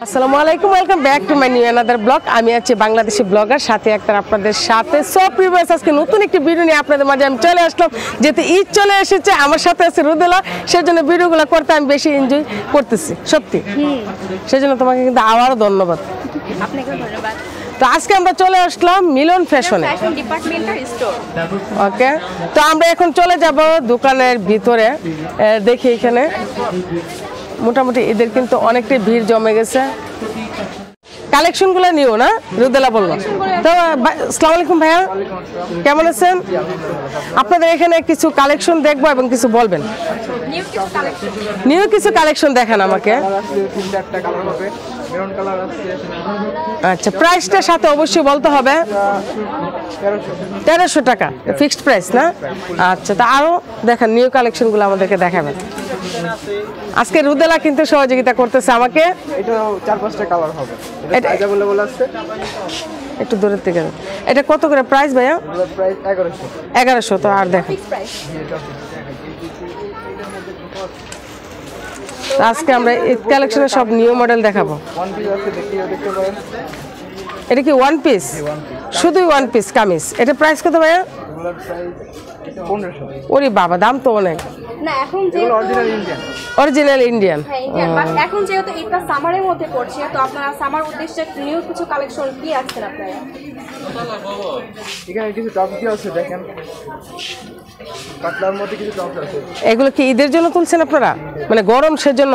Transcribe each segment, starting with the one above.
আসসালামু আলাইকুম, welcome back to my new another blog. আমি আছি বাংলাদেশি ব্লগার সাথে একটা আপনাদের সাথে সব প্রিভিয়াস আজকে নতুন একটি ভিডিও নিয়ে আপনাদের মাঝে আমি চলে আসলাম। যেহেতু ঈদ চলে এসেছে, আমার সাথে আছে রুদেলা, সেজন্য ভিডিওগুলো করতে আমি বেশি এনজয় করতেছি সত্যি। সেজন্য তোমাকে কিন্তু আবারও ধন্যবাদ। আপনাকে ধন্যবাদ। তো আজকে আমরা চলে আসলাম মিলন ফ্যাশনে, ফ্যাশন ডিপার্টমেন্টাল স্টোর। ওকে, তো আমরা এখন চলে যাব দোকানের ভিতরে। দেখি এখানে মোটামুটি এদের কিন্তু অনেকটাই ভিড় জমে গেছে। কালেকশনগুলো নিও না, রুদেলা বললো। তো আসসালামু আলাইকুম ভাইয়া, কেমন আছেন? আপনাদের এখানে কিছু কালেকশন দেখবো এবং কিছু বলবেন। নিউ কিছু কালেকশন দেখান আমাকে। আচ্ছা, প্রাইসটার সাথে অবশ্যই বলতে হবে। 1300 টাকা ফিক্সড প্রাইস না? আচ্ছা, তা আরো দেখান নিউ কালেকশনগুলো আমাদেরকে দেখাবেন। আজকে রুদেলা কিন্তু সহযোগিতা করতেছে আমাকে। এটা 4-5টা কালার হবে। এটা अवेलेबल আছে। একটু দূরের থেকে। এটা কত করে প্রাইস ভাইয়া? প্রাইস 1100। 1100। তো আর দেখেন আজকে আমরা এই কালেকশনের সব নিউ মডেল দেখাবো। ওয়ান পিস আছে, দেখতে পারেন। এটা কি ওয়ান পিস? শুধুই ওয়ান পিস কামিজ। এটা প্রাইস কত ভাইয়া? এগুলোর প্রাইস 1500। ওরে বাবা, দাম তো অনেক। না এখন যেহেতু অরিজিনাল ইন্ডিয়ান। Original Indian. হ্যাঁ ইন্ডিয়ান, বাট এখন যেহেতু এটা সামারের মধ্যে পড়ছে, তো আপনারা সামার উদ্দেশ্যে নিউ কিছু কালেকশন কি আসছেন আপনারা? এখানে কিছু টপ কি আছে দেখেন। পাতলার মধ্যে কিছু টপ আছে। এগুলো কি ঈদের জন্য তুলছেন আপনারা, মানে গরম সেজন্য?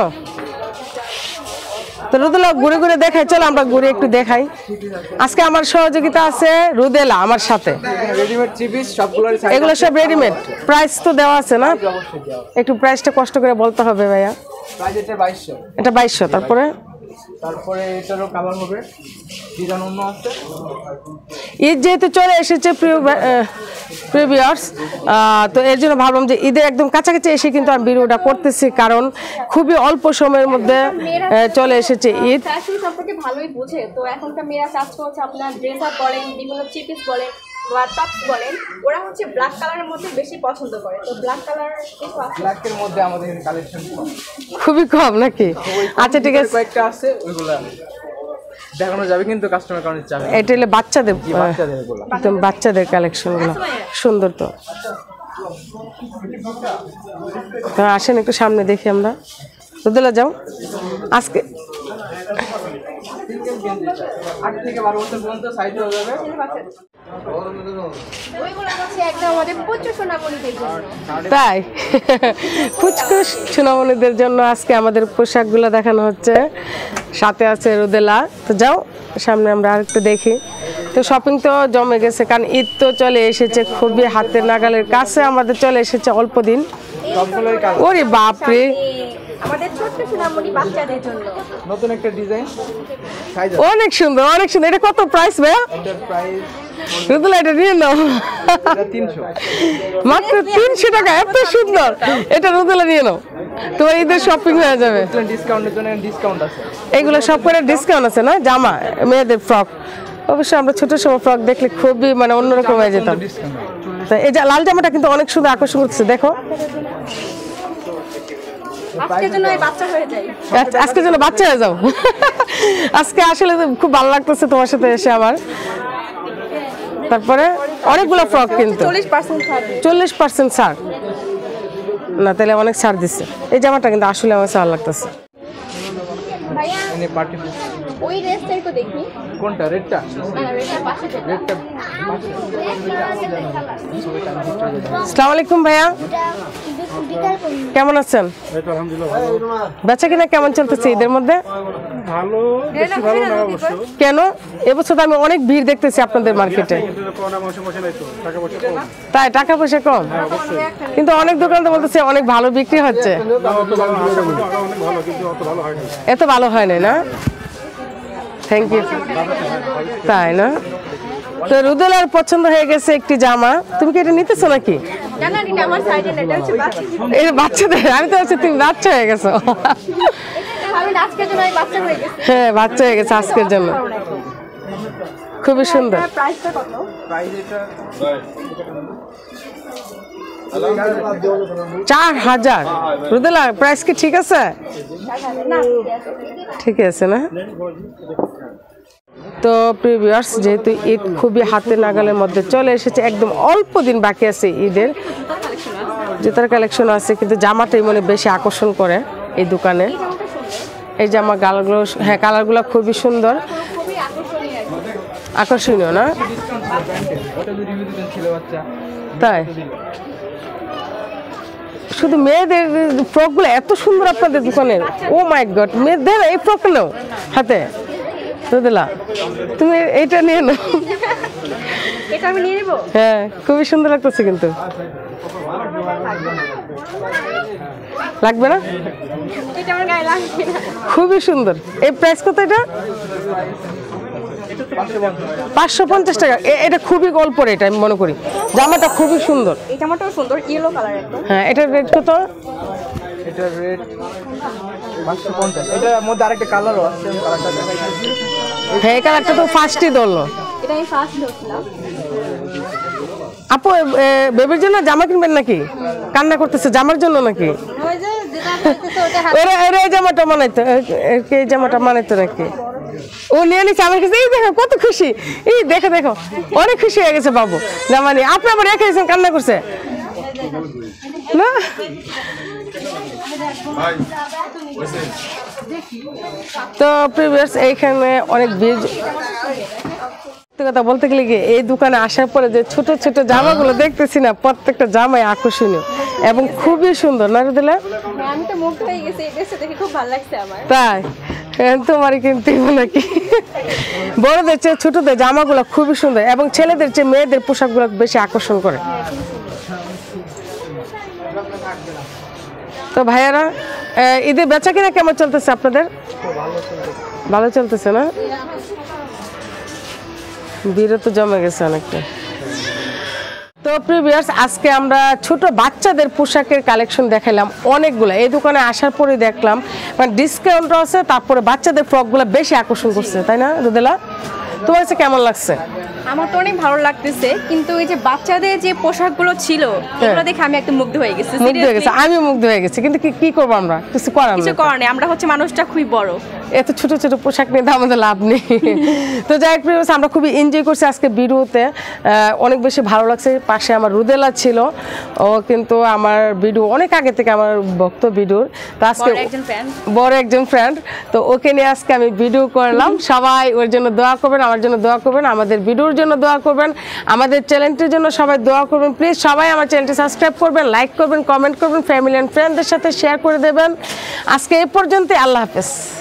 তো রুদেলা ঘুরে ঘুরে দেখাই, চলো আমরা ঘুরে একটু দেখাই। আজকে আমার সহযোগিতা আছে রুদেলা আমার সাথে। রেডিমেড থ্রি পিস সবগুলোর সাইজ। এগুলো সব রেডিমেড। প্রাইস তো দেওয়া আছে না? অবশ্যই দেওয়া। একটু প্রাইসটা কষ্ট করে বলতে হবে ভাইয়া। প্রাইস এটা 2200। এটা 2200। তারপরে এটারও কালার হবে, ডিজাইন অন্য আছে। ঈদ যেহেতু চলে এসেছে প্রিভিয়ার্স, তো এর জন্য ভাবলাম যে ঈদের একদম কাছাকাছি এসে কিন্তু আমি ভিডিওটা করতেছি, কারণ খুবই অল্প সময়ের মধ্যে চলে এসেছে ঈদ। ফ্যাশন সম্পর্কে ভালোই বুঝে, তো এখনকার মেয়েরা কাজ করছে আপনার ড্রেস আপ বলেন, বিভিন্ন চিপিস বলেন বা টপস বলেন, ওরা হচ্ছে ব্ল্যাক কালারের মধ্যে বেশি পছন্দ করে। তো ব্ল্যাক কালার কিছু আছে? ব্ল্যাকের মধ্যে আমাদের কালেকশন খুবই কম নাকি? আচ্ছা ঠিক আছে, কয়েকটা আছে, ওইগুলো দেখানো যাবে কিন্তু কাস্টমার কারণে চাবে। এটা হলে বাচ্চাদের, এগুলো একদম বাচ্চাদের কালেকশনগুলো সুন্দর। তো আসেন একটু সামনে দেখি আমরা। রুদেলা যাও আজকে। 8 থেকে 12 বছর পর্যন্ত সাইজ হয়ে যাবে। ওইগুলো হচ্ছে একদম আমাদের প্রচুর সোনামণিদের জন্য। তাই ফুচকুস সোনামণিদের জন্য আজকে আমাদের পোশাকগুলো দেখানো হচ্ছে, সাথে আছে রুদেলা। তো যাও সামনে আমরা আরেকটু দেখি। তো শপিং তো জমে গেছে, কারণ ঈদ তো চলে এসেছে, খুবই হাতের নাগালের কাছে আমাদের চলে এসেছে অল্প দিন। ওরে বাপরে, আমাদের ছোট্ট সোনামণি বাচ্চাদের জন্য নতুন একটা ডিজাইন, সাইজ অনেক সুন্দর অনেক সুন্দর। এটা কত প্রাইস ভাইয়া? এটার প্রাইস রুদেলা এটা নিয়ে নাও। এটা 300, মাত্র 300 টাকা, এত সুন্দর। এটা রুদেলা নিয়ে নাও, তোমার ঈদের শপিং হয়ে যাবে। ডিসকাউন্টের জন্য ডিসকাউন্ট আছে। এগুলো সব করে ডিসকাউন্ট আছে না? জামা, মেয়েদের ফ্রক, অবশ্যই আমরা ছোট সময় ফ্রক দেখলে খুবই মানে অন্যরকম হয়ে যেতাম। তো এই যে লাল জামাটা কিন্তু অনেক সুন্দর, আকর্ষণ করতেছে, দেখো। আজকের জন্য এই বাচ্চা হয়ে যায়। আজকের জন্য বাচ্চা হয়ে যাও। আজকে আসলে খুব ভালো লাগতেছে তোমার সাথে এসে আমার। তারপরে অনেকগুলো ফ্রক কিন্তু 40% ছাড় না, তাহলে অনেক ছাড় দিচ্ছে। এই জামাটা কিন্তু আসলে আমার ভালো লাগতেছে। ভাইয়া এনে পার্টি ওই ড্রেসটা একটু দেখি। কোনটা? রেডটা? না রেডটা পাশে যেটা। রেডটা। আসসালামু আলাইকুম ভাইয়া, কেমন আছেন? এই তো আলহামদুলিল্লাহ ভালো। বেচা কিনা কেমন চলতেছে ঈদের মধ্যে? ভালো, বেশি ভালো না অবশ্য। কেন? এবছর তো আমি অনেক ভিড় দেখতেছি আপনাদের মার্কেটে। করোনা মাসে নাই তো, টাকা পয়সা কম। তাই টাকা পয়সা কম, কিন্তু অনেক দোকান তো বলতেছে অনেক ভালো বিক্রি হচ্ছে। অনেক ভালো, কিন্তু অত ভালো হয়নি। এত ভালো হয় না? Thank you. তাই না? তো রুদেলার পছন্দ হয়ে গেছে একটি জামা, তুমি কি এটা নিতেছো নাকি? জানা নি আমার সাইডে এটা হচ্ছে বাচ্চা। এই বাচ্চাদের, আমি তো ভাবছি তুমি বাচ্চা হয়ে গেছো। আমি আজকের জন্য বাচ্চা হয়ে গেছে। হ্যাঁ বাচ্চা হয়ে গেছে আজকের জন্য, খুবই সুন্দর। প্রাইসটা কত? প্রাইস এটা 4000 রুদেলা, প্রাইস কি ঠিক আছে? ঠিক আছে না? তো প্রিভিয়াস যেহেতু ঈদ খুবই হাতে নাগালের মধ্যে চলে এসেছে, একদম অল্প দিন বাকি আছে ঈদের, জুতার কালেকশন আছে, কিন্তু জামাটাই মনে বেশি আকর্ষণ করে এই দোকানে। এই জামা কালারগুলো, হ্যাঁ কালারগুলো খুবই সুন্দর, আকর্ষণীয় না? তাই শুধু মেয়েদের ফ্রকগুলো এত সুন্দর আপনাদের দোকানের, ও মাই গড, মেয়েদের এই ফ্রক নাও হাতে রুদেলা, তুমি এইটা নিয়ে নাও। এটা আমি নিয়ে নেব। হ্যাঁ খুবই সুন্দর লাগতেছে, কিন্তু লাগবে না? এটা আমার গায়ে লাগবে না। খুবই সুন্দর। এই প্রাইস কত এটা? 550 টাকা। এটা খুবই অল্প রেট আমি মনে করি, জামাটা খুবই সুন্দর। এই জামাটাও সুন্দর, ইয়েলো কালার একদম। হ্যাঁ এটার রেট কত? এটার রেট 550। এটার মধ্যে আরেকটা কালারও আছে, কালারটা দেখাই। হ্যাঁ এই কালারটা তো ফার্স্টই ধরলো। এটা আমি ফার্স্ট ধরছিলাম। আপু বেবির জন্য জামা কিনবেন নাকি? কান্না করতেছে জামার জন্য নাকি? ওই যে যেটা বলতেছে ওটা হাত ওরে এই জামাটা মানাইতো, এই জামাটা মানাইতো নাকি? ও নিয়ে নিচ্ছে আমার কাছে, এই দেখো কত খুশি, এই দেখো দেখো অনেক খুশি হয়ে গেছে বাবু জামা নিয়ে। আপনি আবার রেখে দিয়েছেন, কান্না করছে না? তো প্রিভিয়াস এইখানে অনেক বীজ, কথা বলতে গেলে কি এই দোকানে আসার পরে যে ছোট ছোট জামাগুলো দেখতেছি না, প্রত্যেকটা জামাই আকর্ষণীয় এবং খুবই সুন্দর না রুদেলা? আমি তো মুগ্ধ হয়ে গেছি, এই ড্রেসটা দেখে খুব ভালো লাগছে আমার। তাই তোমারই কিনতে নাকি? বড়দের চেয়ে ছোটদের জামাগুলো খুবই সুন্দর এবং ছেলেদের চেয়ে মেয়েদের পোশাকগুলো বেশি আকর্ষণ করে। তো ভাইয়ারা ঈদের বেচা কিনা কেমন চলতেছে আপনাদের? ভালো চলতেছে না? ভিড়ও তো জমে গেছে অনেকটা। তো প্রিভিয়াস আজকে আমরা ছোট বাচ্চাদের পোশাকের কালেকশন দেখালাম অনেকগুলো। এই দোকানে আসার পরে দেখলাম মানে ডিসকাউন্টও আছে, তারপরে বাচ্চাদের ফ্রকগুলো বেশি আকর্ষণ করছে, তাই না রুদেলা? তোমার কাছে কেমন লাগছে? আমার তো অনেক ভালো লাগতেছে, কিন্তু এই যে বাচ্চাদের যে পোশাকগুলো ছিল এগুলো দেখে আমি একদম মুগ্ধ হয়ে গেছি। মুগ্ধ হয়ে গেছে, আমি মুগ্ধ হয়ে গেছি, কিন্তু কি করবো আমরা, কিছু করার কিছু করার নেই, আমরা হচ্ছে মানুষটা খুবই বড়, এত ছোট ছোট পোশাক নিয়ে তো আমাদের লাভ নেই। তো যাই হোক আমরা খুবই এনজয় করছি আজকে ভিডিওতে, অনেক বেশি ভালো লাগছে। পাশে আমার রুদেলা ছিল, ও কিন্তু আমার ভিডিও অনেক আগে থেকে আমার ভক্ত ভিডিওর, তো আজকে বড় একজন ফ্রেন্ড, তো ওকে নিয়ে আজকে আমি ভিডিও করলাম। সবাই ওর জন্য দোয়া করবেন, আমার জন্য দোয়া করবেন, আমাদের ভিডিওর জন্য দোয়া করবেন, আমাদের চ্যানেলটির জন্য সবাই দোয়া করবেন। প্লিজ সবাই আমার চ্যানেলটি সাবস্ক্রাইব করবেন, লাইক করবেন, কমেন্ট করবেন, ফ্যামিলি অ্যান্ড ফ্রেন্ডদের সাথে শেয়ার করে দেবেন। আজকে এই পর্যন্ত, আল্লাহ হাফেজ।